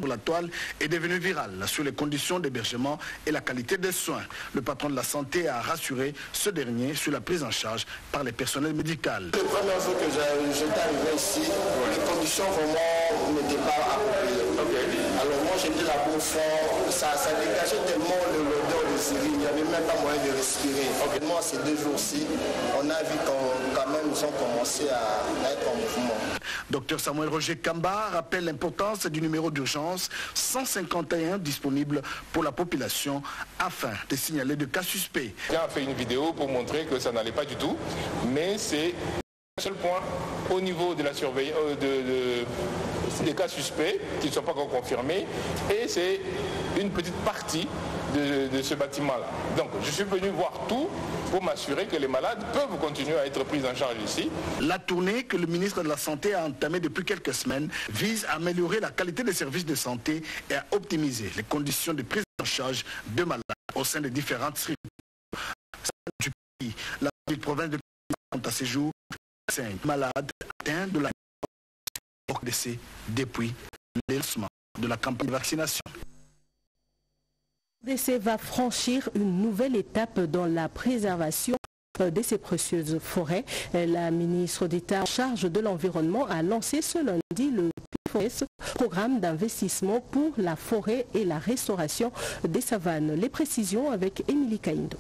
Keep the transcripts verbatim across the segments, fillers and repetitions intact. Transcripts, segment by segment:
la toile est devenu viral sur les conditions d'hébergement et la qualité des soins. Le patron de la santé a rassuré ce dernier sur la prise en charge par les personnels médicaux. Le premier jour que j'étais arrivé ici, les conditions vraiment n'étaient pas appropriées. Okay. Alors moi j'étais là pour fond, ça, ça dégageait tellement de l'odeur de Syrie, il n'y avait même pas moyen de respirer. Okay. Moi ces deux jours-ci, on a vu quand, quand même ils ont commencé à, à être en mouvement. Docteur Samuel Roger Kamba rappelle l'importance du numéro d'urgence cent cinquante et un disponible pour la population afin de signaler de cas suspects. On a fait une vidéo pour montrer que ça n'allait pas du tout, mais c'est un seul point au niveau de la surveillance de, de, des cas suspects qui ne sont pas encore confirmés, et c'est une petite partie de, de ce bâtiment-là. Donc je suis venu voir tout pour m'assurer que les malades peuvent continuer à être pris en charge ici. La tournée que le ministre de la Santé a entamée depuis quelques semaines vise à améliorer la qualité des services de santé et à optimiser les conditions de prise en charge de malades au sein des différentes structures du pays. La ville province de compte à ce jour cinq malades atteints de la décès depuis le lancement de la campagne de vaccination. L'A R D C va franchir une nouvelle étape dans la préservation de ces précieuses forêts. La ministre d'État en charge de l'environnement a lancé ce lundi le P F O R E S, programme d'investissement pour la forêt et la restauration des savanes. Les précisions avec Émilie Kaindo.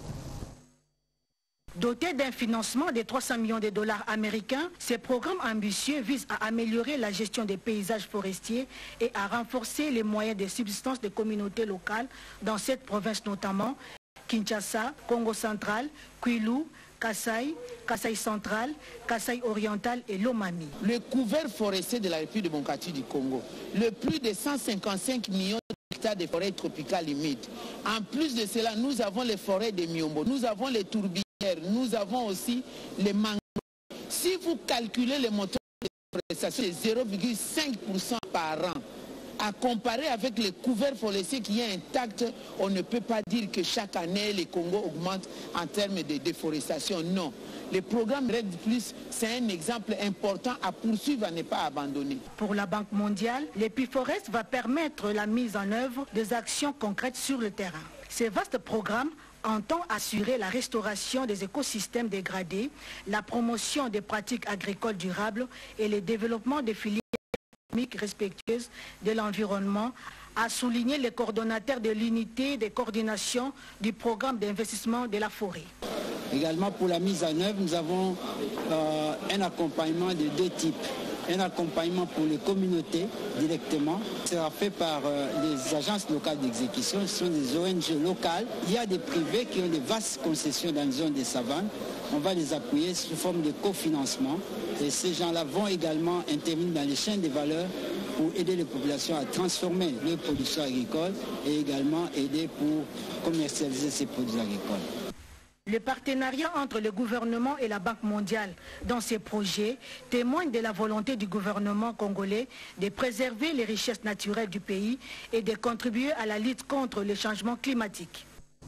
Doté d'un financement de trois cents millions de dollars américains, ce programme ambitieux vise à améliorer la gestion des paysages forestiers et à renforcer les moyens de subsistance des communautés locales dans cette province, notamment Kinshasa, Congo central, Kwilu, Kasaï, Kasaï central, Kasaï oriental et Lomami. Le couvert forestier de la République démocratique du Congo, le plus de cent cinquante-cinq millions d'hectares de forêts tropicales humides. En plus de cela, nous avons les forêts de Miombo, nous avons les tourbières, nous avons aussi les mangroves. Si vous calculez les montants de déforestation, c'est zéro virgule cinq pour cent par an. À comparer avec le couvert forestier qui est intact, on ne peut pas dire que chaque année les Congo augmentent en termes de déforestation. Non. Le programme R E D plus, c'est un exemple important à poursuivre, à ne pas abandonner. Pour la Banque mondiale, le P F O R E S va permettre la mise en œuvre des actions concrètes sur le terrain. Ce vaste programme entend assurer la restauration des écosystèmes dégradés, la promotion des pratiques agricoles durables et le développement des filières respectueuses de l'environnement, a souligné le coordonnateur de l'unité de coordination du programme d'investissement de la forêt. Également pour la mise en œuvre, nous avons euh, un accompagnement de deux types. Un accompagnement pour les communautés directement, sera fait par euh, les agences locales d'exécution, ce sont des O N G locales. Il y a des privés qui ont des vastes concessions dans les zones des savanes. On va les appuyer sous forme de cofinancement. Et ces gens-là vont également intervenir dans les chaînes de valeur pour aider les populations à transformer leurs productions agricoles et également aider pour commercialiser ces produits agricoles. Le partenariat entre le gouvernement et la Banque mondiale dans ces projets témoigne de la volonté du gouvernement congolais de préserver les richesses naturelles du pays et de contribuer à la lutte contre le changement climatique.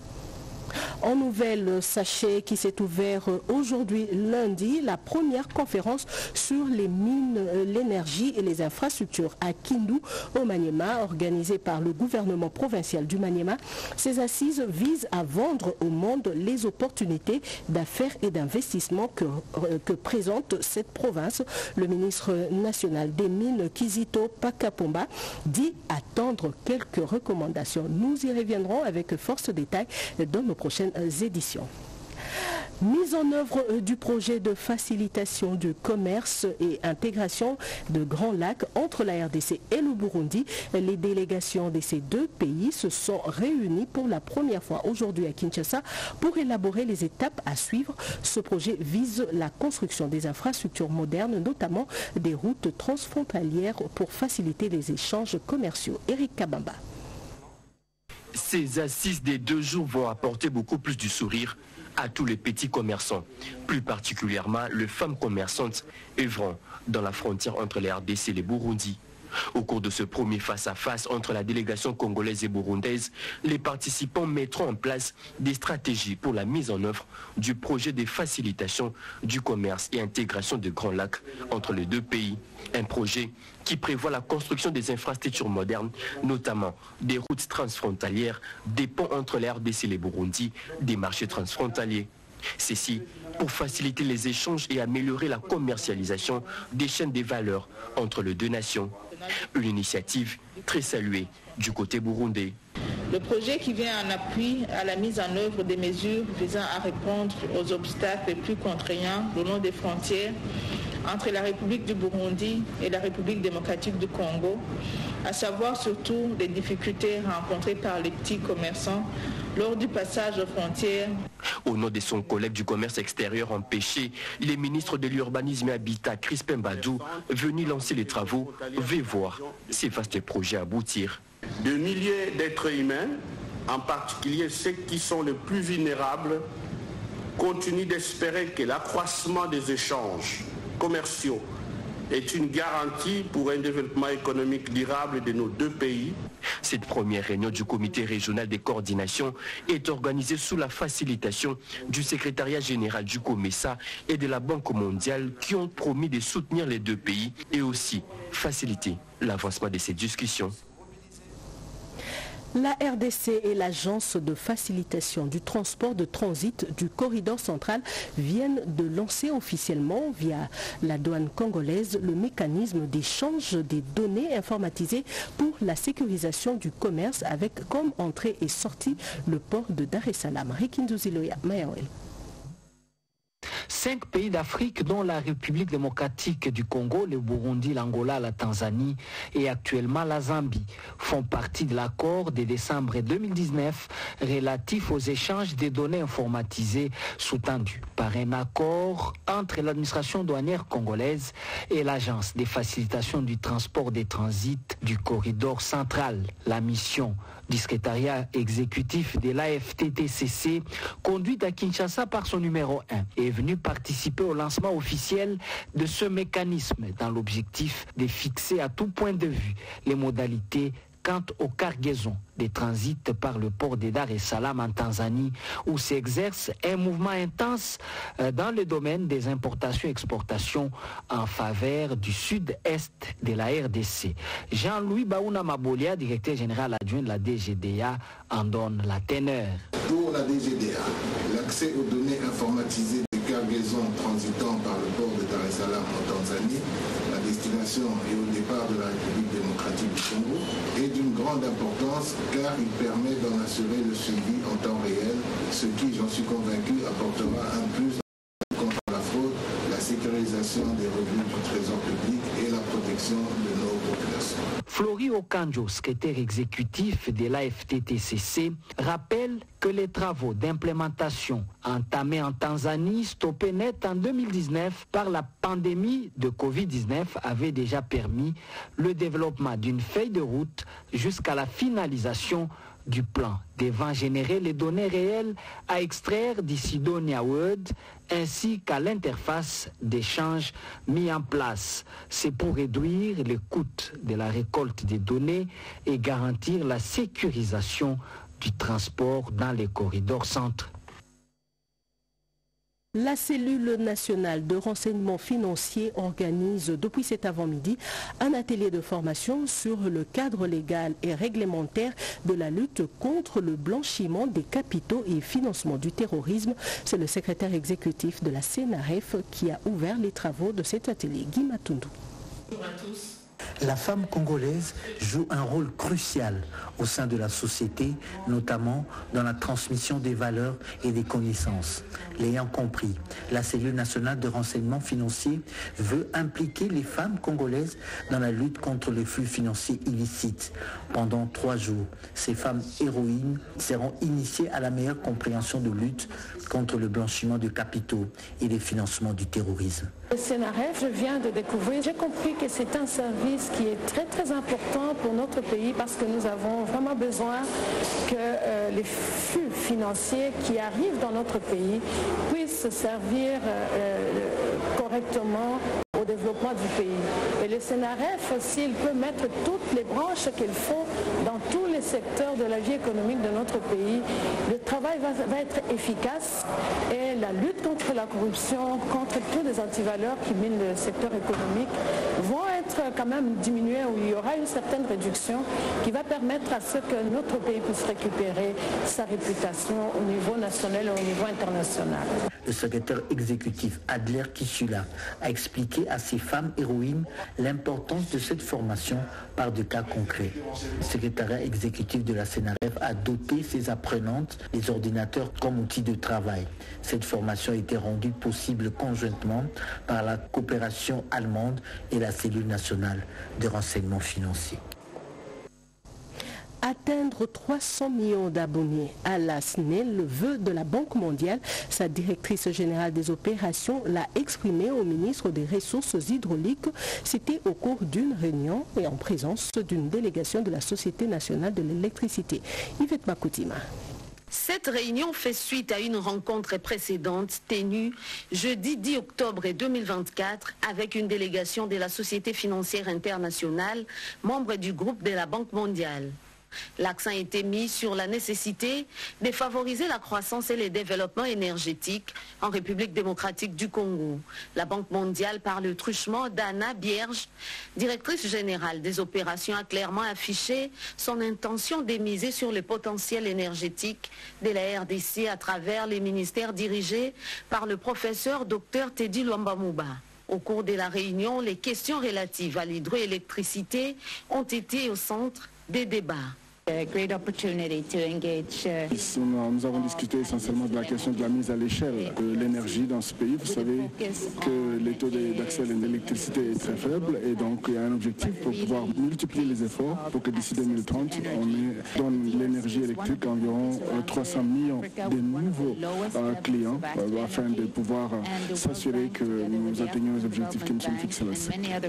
En nouvelle, sachez qui s'est ouvert aujourd'hui lundi la première conférence sur les mines, l'énergie et les infrastructures à Kindu au Maniema, organisée par le gouvernement provincial du Maniema. Ces assises visent à vendre au monde les opportunités d'affaires et d'investissement que, que présente cette province. Le ministre national des Mines, Kizito Pakapomba, dit attendre quelques recommandations. Nous y reviendrons avec force détail dans nos prochaines éditions. Mise en œuvre du projet de facilitation du commerce et intégration de Grands Lacs entre la R D C et le Burundi. Les délégations de ces deux pays se sont réunies pour la première fois aujourd'hui à Kinshasa pour élaborer les étapes à suivre. Ce projet vise la construction des infrastructures modernes, notamment des routes transfrontalières pour faciliter les échanges commerciaux. Eric Kabamba. Ces assises des deux jours vont apporter beaucoup plus du sourire à tous les petits commerçants, plus particulièrement les femmes commerçantes œuvrant dans la frontière entre les R D C et les Burundi. Au cours de ce premier face-à-face entre la délégation congolaise et burundaise, les participants mettront en place des stratégies pour la mise en œuvre du projet de facilitation du commerce et intégration de Grands Lacs entre les deux pays. Un projet qui prévoit la construction des infrastructures modernes, notamment des routes transfrontalières, des ponts entre la R D C et le Burundi, des marchés transfrontaliers. Ceci pour faciliter les échanges et améliorer la commercialisation des chaînes des valeurs entre les deux nations. Une initiative très saluée du côté burundais. Le projet qui vient en appui à la mise en œuvre des mesures visant à répondre aux obstacles les plus contraignants le long des frontières entre la République du Burundi et la République démocratique du Congo, à savoir surtout les difficultés rencontrées par les petits commerçants lors du passage aux frontières. Au nom de son collègue du commerce extérieur empêché, le ministre de l'Urbanisme et Habitat, Crispin Badou, venu lancer les travaux, veut voir ces vastes projets aboutir. De milliers d'êtres humains, en particulier ceux qui sont les plus vulnérables, continuent d'espérer que l'accroissement des échanges commerciaux est une garantie pour un développement économique durable de nos deux pays. Cette première réunion du comité régional de coordination est organisée sous la facilitation du secrétariat général du COMESA et de la Banque mondiale qui ont promis de soutenir les deux pays et aussi faciliter l'avancement de ces discussions. La R D C et l'Agence de facilitation du transport de transit du corridor central viennent de lancer officiellement via la douane congolaise le mécanisme d'échange des données informatisées pour la sécurisation du commerce avec comme entrée et sortie le port de Dar es Salaam. Rikinduziloya Mayawel. Cinq pays d'Afrique, dont la République démocratique du Congo, le Burundi, l'Angola, la Tanzanie et actuellement la Zambie, font partie de l'accord de décembre deux mille dix-neuf relatif aux échanges des données informatisées sous-tendu par un accord entre l'administration douanière congolaise et l'Agence de facilitation du transport des transits du corridor central. La mission du secrétariat exécutif de l'A F T T C C, conduite à Kinshasa par son numéro un, est venu participer au lancement officiel de ce mécanisme dans l'objectif de fixer à tout point de vue les modalités quant aux cargaisons des transits par le port de Dar es Salaam en Tanzanie, où s'exerce un mouvement intense dans le domaine des importations-exportations en faveur du sud-est de la R D C. Jean-Louis Baouna Mabolia, directeur général adjoint de la D G D A, en donne la teneur. Pour la D G D A, l'accès aux données informatisées des cargaisons transitant par le port de Dar es Salaam en Tanzanie, la destination et au départ de la République démocratique du Congo, est d'une grande importance car il permet d'en assurer le suivi en temps réel, ce qui, j'en suis convaincu, apportera un plus contre la fraude, la sécurisation des revenus du trésor public et la protection de nos populations. Flori Okanjo, secrétaire exécutif de l'A F T T C C, rappelle que les travaux d'implémentation entamés en Tanzanie, stoppés net en deux mille dix-neuf par la pandémie de Covid dix-neuf, avaient déjà permis le développement d'une feuille de route jusqu'à la finalisation du plan devant générer les données réelles à extraire du Sidonia Word ainsi qu'à l'interface d'échange mis en place. C'est pour réduire les coûts de la récolte des données et garantir la sécurisation du transport dans les corridors centres. La cellule nationale de renseignement financier organise depuis cet avant-midi un atelier de formation sur le cadre légal et réglementaire de la lutte contre le blanchiment des capitaux et financement du terrorisme. C'est le secrétaire exécutif de la C N R F qui a ouvert les travaux de cet atelier. Guy Matundu. Bonjour à tous. La femme congolaise joue un rôle crucial au sein de la société, notamment dans la transmission des valeurs et des connaissances. L'ayant compris, la cellule nationale de renseignement financier veut impliquer les femmes congolaises dans la lutte contre les flux financiers illicites. Pendant trois jours, ces femmes héroïnes seront initiées à la meilleure compréhension de lutte contre le blanchiment de capitaux et les financements du terrorisme. Le C N R F, je viens de découvrir, j'ai compris que c'est un service qui est très très important pour notre pays parce que nous avons vraiment besoin que euh, les flux financiers qui arrivent dans notre pays puissent servir euh, correctement au développement du pays. Et le SENAREF, s'il peut mettre toutes les branches qu'il faut dans tous les secteurs de la vie économique de notre pays, le travail va, va être efficace et la lutte contre la corruption, contre tous les antivaleurs qui minent le secteur économique vont être quand même diminués, où il y aura une certaine réduction qui va permettre à ce que notre pays puisse récupérer sa réputation au niveau national et au niveau international. Le secrétaire exécutif Adler Kissula a expliqué à ces femmes héroïnes l'importance de cette formation par des cas concrets. Le secrétariat exécutif de la SENAREF a doté ses apprenantes des ordinateurs comme outil de travail. Cette formation a été rendue possible conjointement par la coopération allemande et la cellule nationale de renseignement financier. Atteindre trois cents millions d'abonnés à la S N E L, le vœu de la Banque mondiale. Sa directrice générale des opérations l'a exprimé au ministre des Ressources hydrauliques. C'était au cours d'une réunion et en présence d'une délégation de la Société nationale de l'électricité. Yvette Makoutima. Cette réunion fait suite à une rencontre précédente tenue jeudi dix octobre deux mille vingt-quatre avec une délégation de la Société financière internationale, membre du groupe de la Banque mondiale. L'accent a été mis sur la nécessité de favoriser la croissance et le développement énergétique en République démocratique du Congo. La Banque mondiale, par le truchement d'Anna Bierge, directrice générale des opérations, a clairement affiché son intention de miser sur le potentiel énergétique de la R D C à travers les ministères dirigés par le professeur docteur Teddy Luamba-Mouba. Au cours de la réunion, les questions relatives à l'hydroélectricité ont été au centre des débats. Nous avons discuté essentiellement de la question de la mise à l'échelle de l'énergie dans ce pays. Vous savez que les taux d'accès à l'électricité est très faible et donc il y a un objectif pour pouvoir multiplier les efforts pour que d'ici deux mille trente, on ait, donne l'énergie électrique à environ trois cents millions de nouveaux euh, clients euh, afin de pouvoir euh, s'assurer que nous atteignons les objectifs qui nous sont fixés là.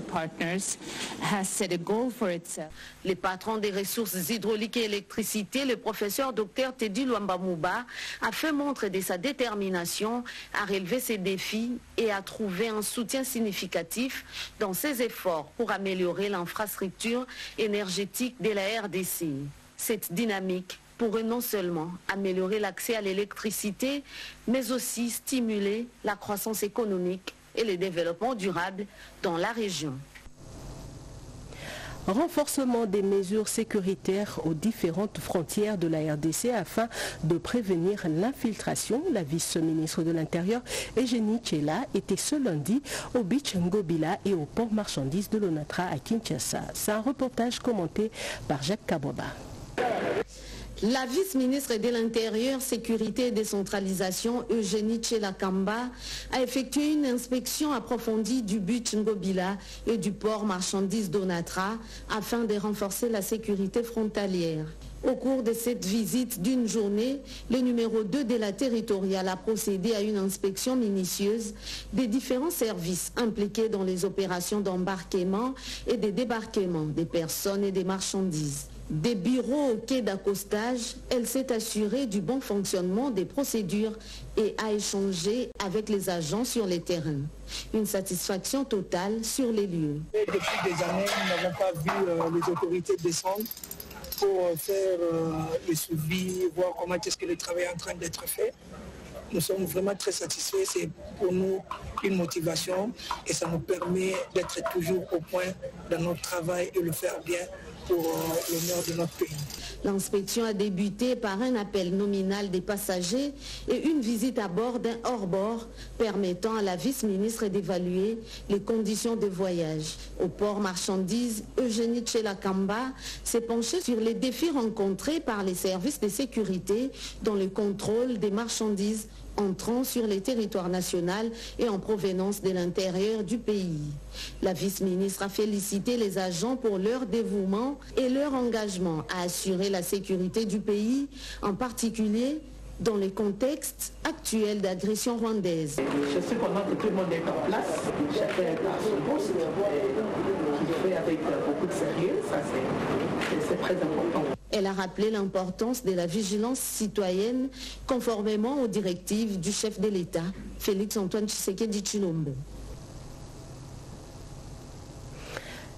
Les patrons des ressources hydrauliques et électricité, le professeur docteur Teddy Luamba-Mouba a fait montre de sa détermination à relever ces défis et à trouver un soutien significatif dans ses efforts pour améliorer l'infrastructure énergétique de la R D C. Cette dynamique pourrait non seulement améliorer l'accès à l'électricité, mais aussi stimuler la croissance économique et le développement durable dans la région. Renforcement des mesures sécuritaires aux différentes frontières de la R D C afin de prévenir l'infiltration. La vice-ministre de l'Intérieur, Eugénie Tchela, était ce lundi au beach Ngobila et au port marchandises de l'Onatra à Kinshasa. C'est un reportage commenté par Jacques Kaboba. La vice-ministre de l'Intérieur, Sécurité et Décentralisation, Eugénie Tchela-Kamba, a effectué une inspection approfondie du but Ngobila et du port marchandises d'Onatra afin de renforcer la sécurité frontalière. Au cours de cette visite d'une journée, le numéro deux de la territoriale a procédé à une inspection minutieuse des différents services impliqués dans les opérations d'embarquement et de débarquement des personnes et des marchandises. Des bureaux au quai d'accostage, elle s'est assurée du bon fonctionnement des procédures et a échangé avec les agents sur les terrains. Une satisfaction totale sur les lieux. Depuis des années, nous n'avons pas vu euh, les autorités descendre pour euh, faire euh, le suivi, voir comment est-ce que le travail est en train d'être fait. Nous sommes vraiment très satisfaits, c'est pour nous une motivation et ça nous permet d'être toujours au point dans notre travail et le faire bien pour euh, l'honneur de notre pays. L'inspection a débuté par un appel nominal des passagers et une visite à bord d'un hors-bord permettant à la vice-ministre d'évaluer les conditions de voyage. Au port marchandises, Eugénie Tchela-Kamba s'est penchée sur les défis rencontrés par les services de sécurité dans le contrôle des marchandises entrant sur les territoires nationaux et en provenance de l'intérieur du pays. La vice-ministre a félicité les agents pour leur dévouement et leur engagement à assurer la sécurité du pays, en particulier dans le contexte actuel d'agression rwandaise. Je suis content que tout le monde est en place. Chacun est à son poste, qui fait avec beaucoup de sérieux, ça c'est très important. Elle a rappelé l'importance de la vigilance citoyenne conformément aux directives du chef de l'État, Félix Antoine Tshisekedi Tshilombo.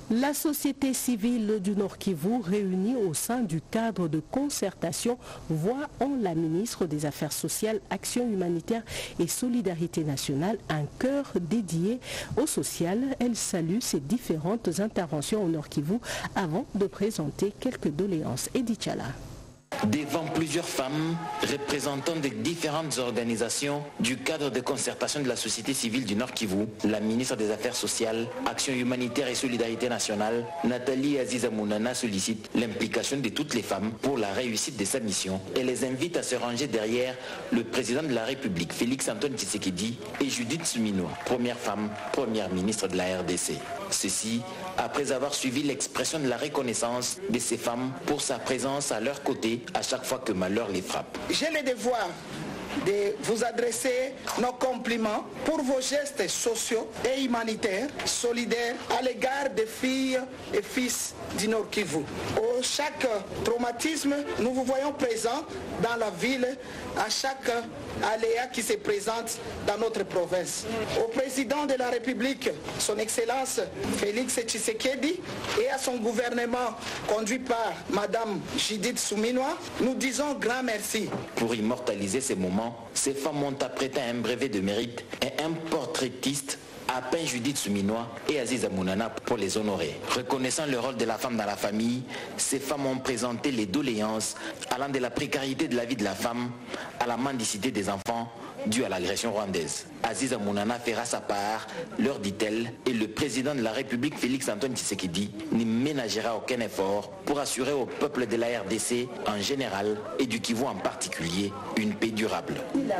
La société civile du Nord Kivu, réunie au sein du cadre de concertation, voit en la ministre des Affaires sociales, Action humanitaire et Solidarité nationale un cœur dédié au social. Elle salue ces différentes interventions au Nord Kivu avant de présenter quelques doléances. Edith Chala. Devant plusieurs femmes représentant des différentes organisations du cadre de concertation de la société civile du Nord Kivu, la ministre des Affaires sociales, Action humanitaire et Solidarité nationale, Nathalie Aziza Mounana, sollicite l'implication de toutes les femmes pour la réussite de sa mission et les invite à se ranger derrière le président de la République, Félix Antoine Tshisekedi, et Judith Suminwa, première femme, première ministre de la R D C. Ceci après avoir suivi l'expression de la reconnaissance de ces femmes pour sa présence à leur côté à chaque fois que malheur les frappe. J'ai le devoir de vous adresser nos compliments pour vos gestes sociaux et humanitaires solidaires à l'égard des filles et fils du Nord Kivu. Au chaque traumatisme, nous vous voyons présents dans la ville, à chaque aléa qui se présente dans notre province. Au président de la République, son Excellence Félix Tshisekedi, et à son gouvernement conduit par Madame Judith Suminwa, nous disons grand merci. Pour immortaliser ces moments, ces femmes ont apprêté un brevet de mérite et un portraitiste à peint Judith Suminwa et Aziza Mounana pour les honorer. Reconnaissant le rôle de la femme dans la famille, ces femmes ont présenté les doléances allant de la précarité de la vie de la femme à la mendicité des enfants due à l'agression rwandaise. Aziza Mounana fera sa part, leur dit-elle, et le président de la République, Félix Antoine Tshisekedi, ne ménagera aucun effort pour assurer au peuple de la R D C en général et du Kivu en particulier une paix durable.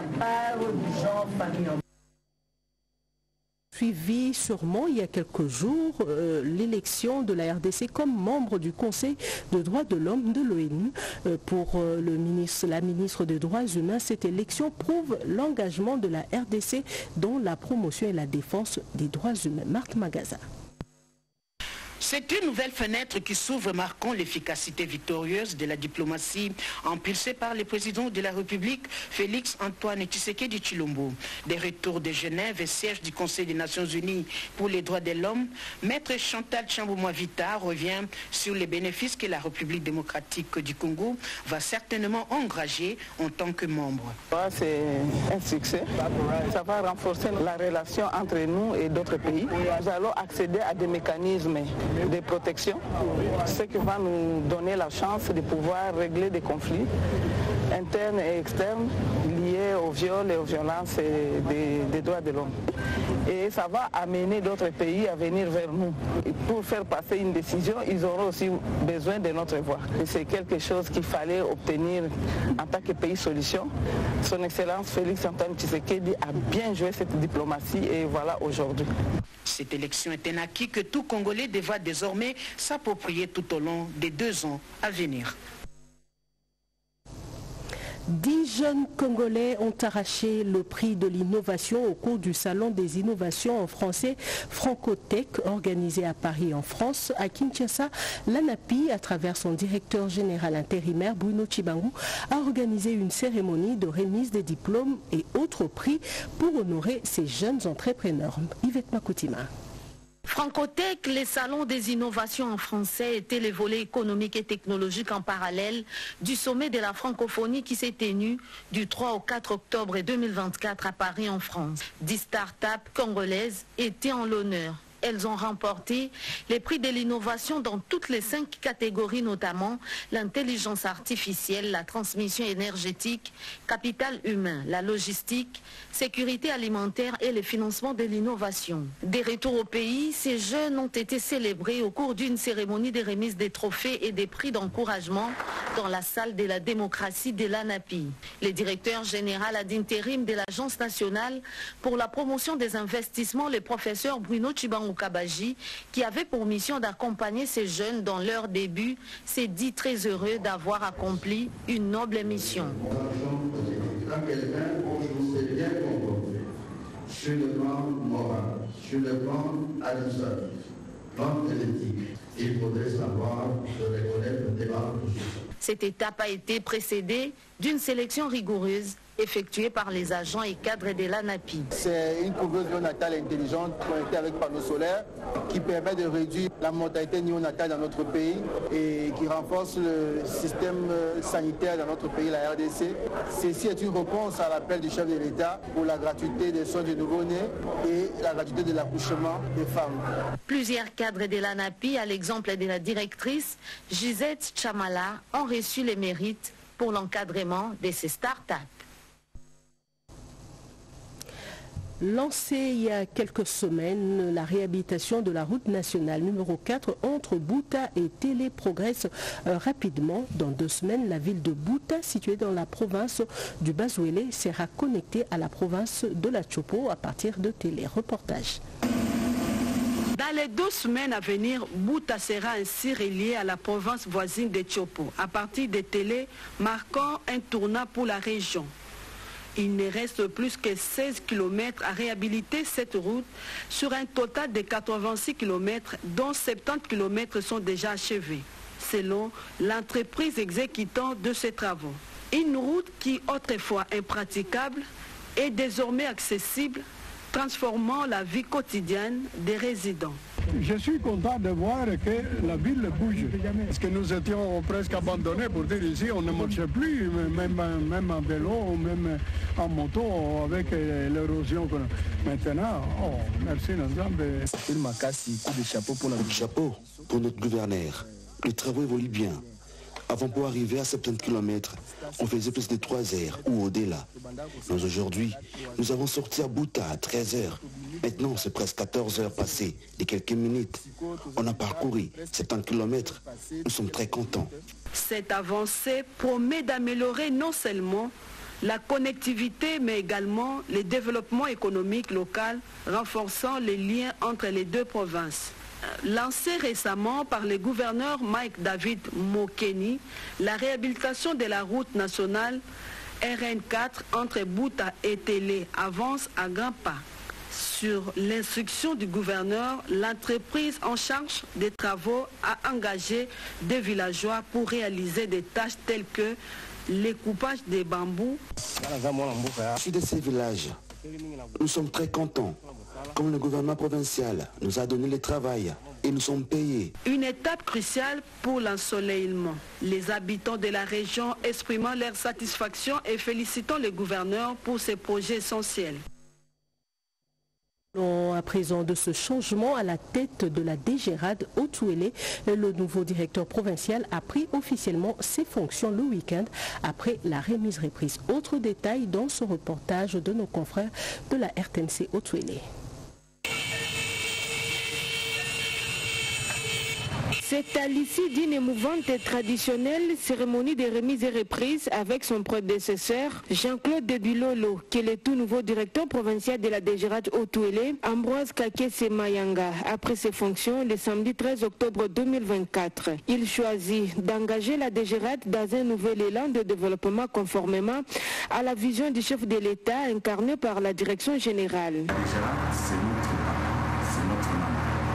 Suivi sûrement il y a quelques jours euh, l'élection de la R D C comme membre du Conseil de droits de l'homme de l'ONU. Euh, pour euh, le ministre, la ministre des Droits humains, cette élection prouve l'engagement de la R D C dans la promotion et la défense des droits humains. Marthe Magaza. C'est une nouvelle fenêtre qui s'ouvre marquant l'efficacité victorieuse de la diplomatie impulsée par le président de la République, Félix Antoine Tshisekedi Tshilombo. Des retours de Genève et siège du Conseil des Nations Unies pour les droits de l'homme, Maître Chantal Tshamboumois-Vita revient sur les bénéfices que la République démocratique du Congo va certainement engager en tant que membre. C'est un succès. Ça va renforcer la relation entre nous et d'autres pays. Nous allons accéder à des mécanismes de protection, ce qui va nous donner la chance de pouvoir régler des conflits internes et externes liés au viol et aux violences des, des droits de l'homme. Et ça va amener d'autres pays à venir vers nous. Et pour faire passer une décision, ils auront aussi besoin de notre voix. Et c'est quelque chose qu'il fallait obtenir en tant que pays solution. Son Excellence Félix Antoine Tshisekedi a bien joué cette diplomatie et voilà aujourd'hui. Cette élection est un acquis que tout Congolais devra désormais s'approprier tout au long des deux ans à venir. Dix jeunes Congolais ont arraché le prix de l'innovation au cours du Salon des innovations en français Francotech organisé à Paris en France. À Kinshasa, l'ANAPI, à travers son directeur général intérimaire Bruno Tshibangou, a organisé une cérémonie de remise des diplômes et autres prix pour honorer ces jeunes entrepreneurs. Yvette Makoutima. Francotech, les salons des innovations en français, étaient les volets économiques et technologiques en parallèle du sommet de la francophonie qui s'est tenu du trois au quatre octobre deux mille vingt-quatre à Paris en France. Dix start-up congolaises étaient en l'honneur. Elles ont remporté les prix de l'innovation dans toutes les cinq catégories, notamment l'intelligence artificielle, la transmission énergétique, capital humain, la logistique, sécurité alimentaire et le financement de l'innovation. Des retours au pays, ces jeunes ont été célébrés au cours d'une cérémonie de remise des trophées et des prix d'encouragement dans la salle de la démocratie de l'ANAPI. Le directeur général ad intérim de l'Agence nationale pour la promotion des investissements, le professeur Bruno Tshibangou Kabaji, qui avait pour mission d'accompagner ces jeunes dans leur début, s'est dit très heureux d'avoir accompli une noble mission. Sur le plan moral, sur le plan administratif, plan politique, il faudrait savoir se reconnaître devant tout ça. Cette étape a été précédée d'une sélection rigoureuse effectués par les agents et cadres de l'ANAPI. C'est une couveuse néonatale intelligente connectée avec panneaux solaires qui permet de réduire la mortalité néonatale dans notre pays et qui renforce le système sanitaire dans notre pays, la R D C. Ceci est une réponse à l'appel du chef de l'État pour la gratuité des soins du nouveau-né et la gratuité de l'accouchement des femmes. Plusieurs cadres de l'ANAPI, à l'exemple de la directrice Gisette Chamala, ont reçu les mérites pour l'encadrement de ces start-up. Lancée il y a quelques semaines, la réhabilitation de la route nationale numéro quatre entre Bouta et Télé progresse euh, rapidement. Dans deux semaines, la ville de Bouta, située dans la province du Bazouélé, sera connectée à la province de la Chopo à partir de Télé. Reportage. Dans les deux semaines à venir, Bouta sera ainsi relié à la province voisine de Chopo, à partir de Télé, marquant un tournant pour la région. Il ne reste plus que seize kilomètres à réhabiliter cette route sur un total de quatre-vingt-six kilomètres, dont soixante-dix kilomètres sont déjà achevés, selon l'entreprise exécutant de ces travaux. Une route qui, autrefois impraticable, est désormais accessible, transformant la vie quotidienne des résidents. Je suis content de voir que la ville bouge, parce que nous étions presque abandonnés pour dire ici on ne marchait plus, même, même en vélo, même en moto, avec l'érosion. Maintenant, oh, merci Nazambe. Il m'a cassé coup de chapeau pour notre chapeau pour notre gouverneur. Le travail évolue bien. Avant pour arriver à soixante-dix kilomètres, on faisait plus de trois heures ou au-delà. Mais aujourd'hui, nous avons sorti à Bouta à treize heures. Maintenant, c'est presque quatorze heures passées de quelques minutes. On a parcouru soixante-dix kilomètres. Nous sommes très contents. Cette avancée promet d'améliorer non seulement la connectivité, mais également le développement économique local, renforçant les liens entre les deux provinces. Lancée récemment par le gouverneur Mike David Mokeni, la réhabilitation de la route nationale R N quatre entre Bouta et Télé avance à grands pas. Sur l'instruction du gouverneur, l'entreprise en charge des travaux a engagé des villageois pour réaliser des tâches telles que le coupage des bambous. Je suis de ces villages. Nous sommes très contents. Comme le gouvernement provincial nous a donné le travail et nous sommes payés. Une étape cruciale pour l'ensoleillement. Les habitants de la région exprimant leur satisfaction et félicitant le gouverneur pour ces projets essentiels. À présent de ce changement à la tête de la D G R A D Otuélé, le nouveau directeur provincial a pris officiellement ses fonctions le week-end après la remise reprise. Autre détail dans ce reportage de nos confrères de la R T N C Otuélé. C'est à l'issue d'une émouvante et traditionnelle cérémonie de remise et reprise avec son prédécesseur Jean-Claude Debilolo, qui est le tout nouveau directeur provincial de la D G R A D Otuélé, Ambroise Kakese Mayanga, après ses fonctions le samedi treize octobre deux mille vingt-quatre. Il choisit d'engager la D G R A D dans un nouvel élan de développement conformément à la vision du chef de l'État incarné par la direction générale. La D G R A D, c'est notre part, c'est notre maman.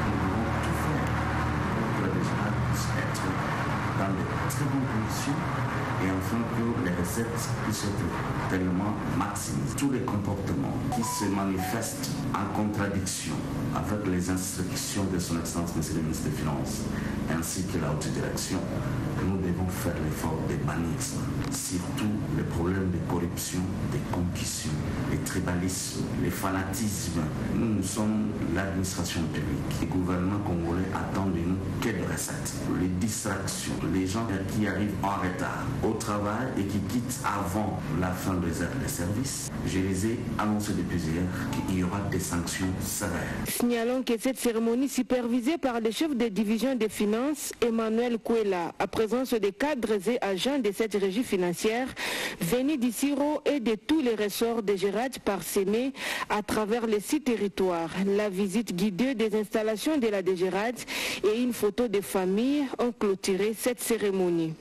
Dans de très bonnes conditions et enfin que les recettes puissent être tellement maximisées. Tous les comportements qui se manifestent en contradiction avec les instructions de son Excellence Monsieur le ministre des Finances ainsi que la haute direction, nous devons faire l'effort de bannir ça. Surtout les problèmes de corruption, de concussion, le tribalisme, le fanatisme. Nous, nous sommes l'administration publique. Le gouvernement congolais attend de nous quelles recettes, les distractions, les gens qui arrivent en retard au travail et qui quittent avant la fin des heures de service. Je les ai annoncé depuis hier qu'il y aura des sanctions sévères. Signalons que cette cérémonie supervisée par le chef de division des finances, Emmanuel Kouela, à présence des cadres et agents de cette régie financière, venus d'Issiro et de tous les ressorts de G R A D parsemés à travers les six territoires. La visite guidée des installations de la D G R A D et une photo de famille ont clôturé cette cérémonie.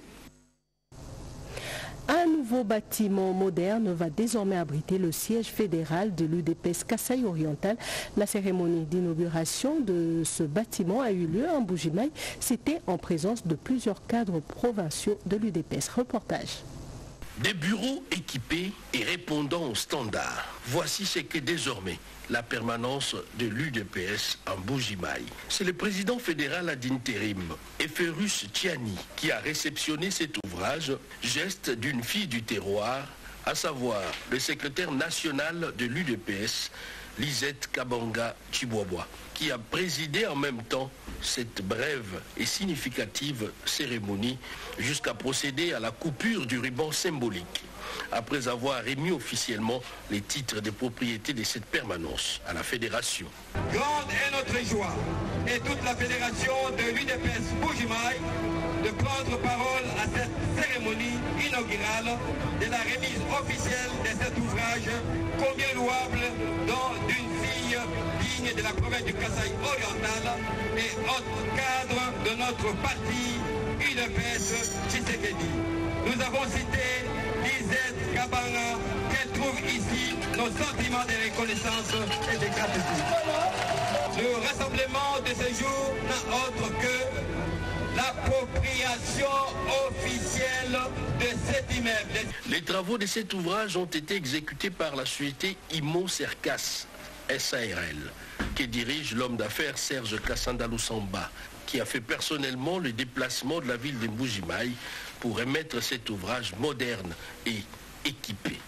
Un nouveau bâtiment moderne va désormais abriter le siège fédéral de l'U D P S Kasaï oriental. La cérémonie d'inauguration de ce bâtiment a eu lieu en Bougimaï. C'était en présence de plusieurs cadres provinciaux de l'U D P S. Reportage. Des bureaux équipés et répondant aux standards. Voici ce qu'est désormais la permanence de l'U D P S en Buji-Mayi. C'est le président fédéral ad intérim, Eferus Tiani, qui a réceptionné cet ouvrage, geste d'une fille du terroir, à savoir le secrétaire national de l'U D P S, Lisette Kabanga Chibwabwa, qui a présidé en même temps cette brève et significative cérémonie jusqu'à procéder à la coupure du ruban symbolique, après avoir émis officiellement les titres de propriété de cette permanence à la fédération. Grande est notre joie et toute la fédération de l'U D P S Buji-Mayi de prendre parole à cette cérémonie inaugurale de la remise officielle de cet ouvrage combien louable dont d'une fille digne de la province du Kasaï oriental et haut cadre de notre parti U D P S Tshisekedi. Nous avons cité Lisette Kabanga, qu'elle trouve ici nos sentiments de reconnaissance et de gratitude. Le rassemblement de ce jour n'a autre que l'appropriation officielle de cet immeuble. Les travaux de cet ouvrage ont été exécutés par la société Imo Cercas S A R L, que dirige l'homme d'affaires Serge Kassanda Lusamba, qui a fait personnellement le déplacement de la ville de Buji-Mayi pour émettre cet ouvrage moderne et équipé.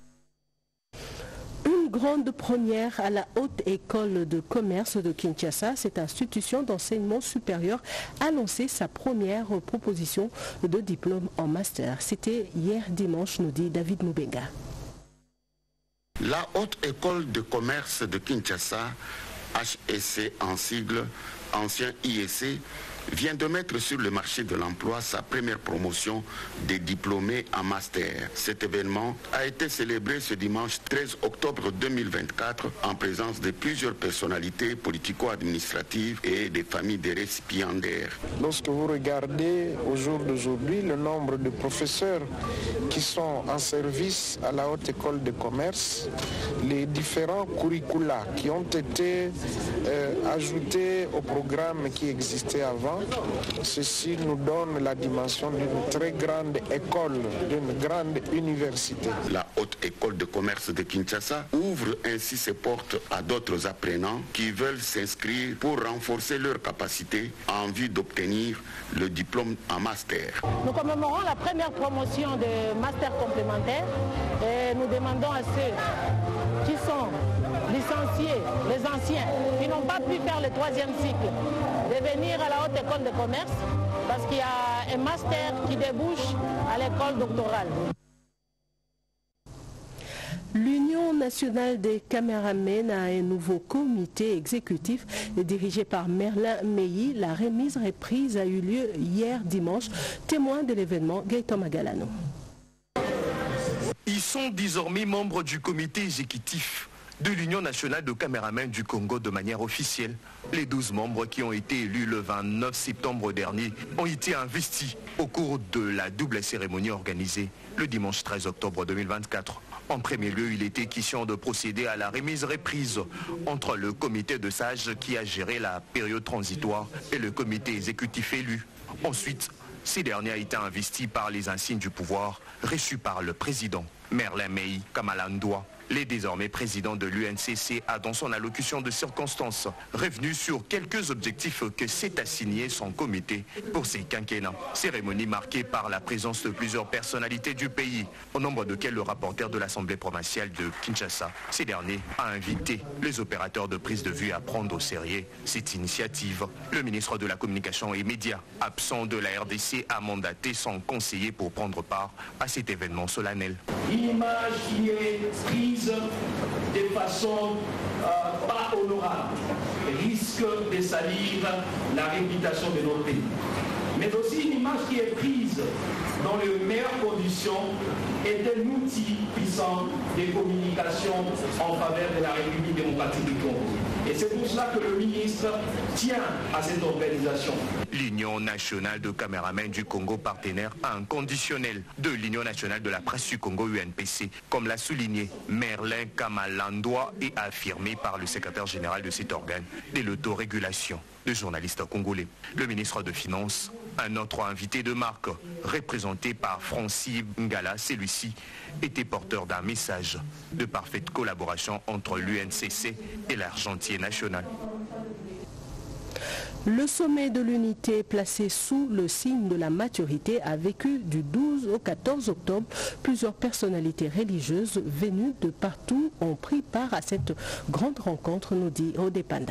Une grande première à la Haute École de Commerce de Kinshasa, cette institution d'enseignement supérieur a lancé sa première proposition de diplôme en master. C'était hier dimanche, nous dit David Moubenga. La Haute École de Commerce de Kinshasa, H E C en sigle, ancien I E C, vient de mettre sur le marché de l'emploi sa première promotion des diplômés en master. Cet événement a été célébré ce dimanche treize octobre deux mille vingt-quatre en présence de plusieurs personnalités politico-administratives et des familles des récipiendaires. Lorsque vous regardez au jour d'aujourd'hui le nombre de professeurs qui sont en service à la Haute École de Commerce, les différents curricula qui ont été euh, ajoutés au programme qui existait avant, ceci nous donne la dimension d'une très grande école, d'une grande université. La Haute École de Commerce de Kinshasa ouvre ainsi ses portes à d'autres apprenants qui veulent s'inscrire pour renforcer leurs capacités en vue d'obtenir le diplôme en master. Nous commémorons la première promotion de master complémentaire et nous demandons à ceux qui sont licenciés, les anciens, qui n'ont pas pu faire le troisième cycle, de venir à la Haute École de Commerce parce qu'il y a un master qui débouche à l'école doctorale. L'Union nationale des caméramens a un nouveau comité exécutif dirigé par Merlin Meilly. La remise reprise a eu lieu hier dimanche. Témoin de l'événement, Gaëtan Magalano. Ils sont désormais membres du comité exécutif de l'Union nationale de caméramens du Congo de manière officielle. Les douze membres qui ont été élus le vingt-neuf septembre dernier ont été investis au cours de la double cérémonie organisée le dimanche treize octobre deux mille vingt-quatre. En premier lieu, il était question de procéder à la remise reprise entre le comité de sages qui a géré la période transitoire et le comité exécutif élu. Ensuite, ces derniers ont été investis par les insignes du pouvoir reçus par le président Merlin Meilly Kamalandoua. Le désormais président de l'U N C C a dans son allocution de circonstances revenu sur quelques objectifs que s'est assigné son comité pour ces quinquennats. Cérémonie marquée par la présence de plusieurs personnalités du pays, au nombre desquelles le rapporteur de l'Assemblée provinciale de Kinshasa. Ces derniers a invité les opérateurs de prise de vue à prendre au sérieux cette initiative. Le ministre de la Communication et Médias, absent de la R D C, a mandaté son conseiller pour prendre part à cet événement solennel. Une image qui est prise de façon euh, pas honorable, risque de salir la réputation de notre pays. Mais aussi une image qui est prise dans les meilleures conditions est un outil puissant de communication en faveur de la République démocratique du Congo. Et c'est pour cela que le ministre tient à cette organisation. L'Union nationale de caméramens du Congo, partenaire inconditionnel de l'Union nationale de la presse du Congo U N P C, comme l'a souligné Merlin Kamalandoua et affirmé par le secrétaire général de cet organe de l'autorégulation des journalistes congolais. Le ministre de Finances Un autre invité de marque, représenté par Francis Ngala, celui-ci était porteur d'un message de parfaite collaboration entre l'U N C C et l'Argentier national. Le sommet de l'unité placé sous le signe de la maturité a vécu du douze au quatorze octobre. Plusieurs personnalités religieuses venues de partout ont pris part à cette grande rencontre, nous dit Odepanda.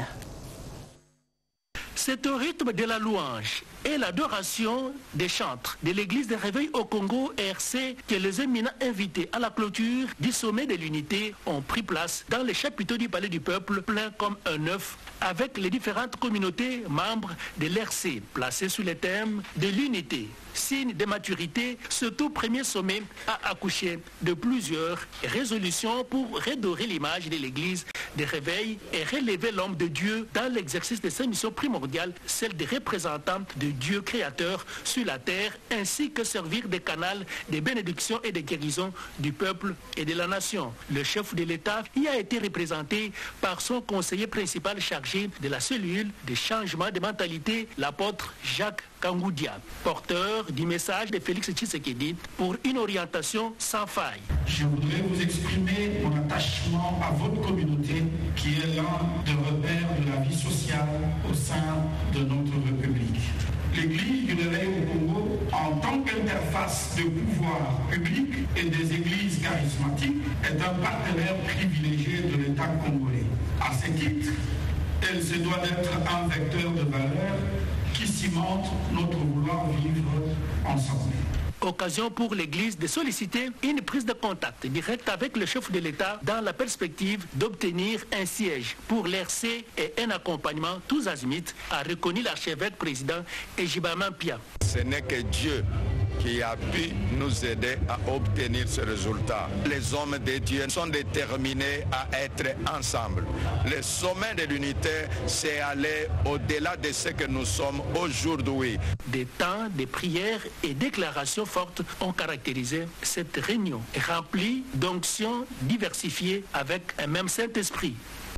C'est au rythme de la louange et l'adoration des chantres de l'église de Réveil au Congo R C que les éminents invités à la clôture du sommet de l'unité ont pris place dans les chapiteaux du Palais du Peuple, plein comme un œuf, avec les différentes communautés membres de l'R C, placées sous le thème de l'unité. Signe de maturité, ce tout premier sommet a accouché de plusieurs résolutions pour redorer l'image de l'église de Réveil et relever l'homme de Dieu dans l'exercice de sa mission primordiale, celle de représentant de Dieu créateur sur la terre, ainsi que servir de canal de bénédiction et de guérison du peuple et de la nation. Le chef de l'État y a été représenté par son conseiller principal chargé de la cellule de changement de mentalité, l'apôtre Jacques Kangoudia, porteur du message de Félix Tshisekedi pour une orientation sans faille. Je voudrais vous exprimer mon attachement à votre communauté qui est l'un des repères de la vie sociale au sein de notre République. L'Église du Réveil au Congo, en tant qu'interface de pouvoir public et des églises charismatiques, est un partenaire privilégié de l'État congolais. À ce titre, elle se doit d'être un vecteur de valeur qui cimente notre vouloir vivre ensemble. Occasion pour l'Église de solliciter une prise de contact direct avec le chef de l'État dans la perspective d'obtenir un siège pour l'R C et un accompagnement tous azimuts, a reconnu l'archevêque président Ejibaman Pia. Ce n'est que Dieu qui a pu nous aider à obtenir ce résultat. Les hommes de Dieu sont déterminés à être ensemble. Le sommet de l'unité, c'est aller au-delà de ce que nous sommes aujourd'hui. Des temps de prières et déclarations fortes ont caractérisé cette réunion, remplie d'onctions diversifiées avec un même Saint-Esprit.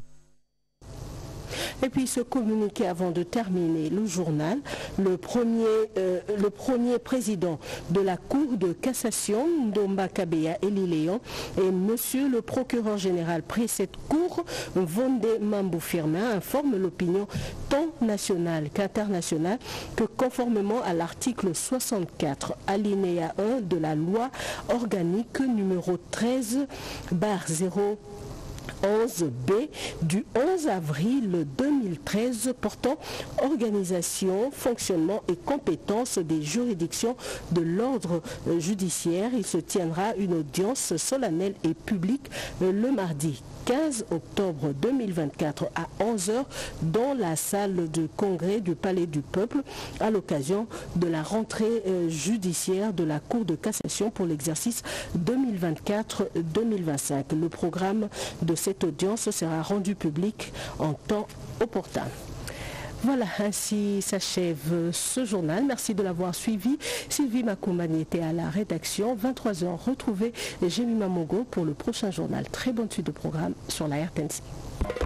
Et puis ce communiqué avant de terminer le journal, le premier, euh, le premier président de la Cour de cassation, Ndomba Kabeya Eliléon, et monsieur le procureur général pris cette cour, Vonde Mambou Firmin, informe l'opinion tant nationale qu'internationale que conformément à l'article soixante-quatre, alinéa un de la loi organique numéro treize barre zéro onze B du onze avril deux mille treize portant organisation, fonctionnement et compétences des juridictions de l'ordre judiciaire. Il se tiendra une audience solennelle et publique le mardi quinze octobre deux mille vingt-quatre à onze heures dans la salle de congrès du Palais du Peuple à l'occasion de la rentrée judiciaire de la Cour de cassation pour l'exercice deux mille vingt-quatre deux mille vingt-cinq. Le programme de cette audience sera rendu public en temps opportun. Voilà, ainsi s'achève ce journal. Merci de l'avoir suivi. Sylvie Makoumani était à la rédaction. vingt-trois heures, retrouvez Jemima Mogo pour le prochain journal. Très bonne suite de programme sur la R T N C.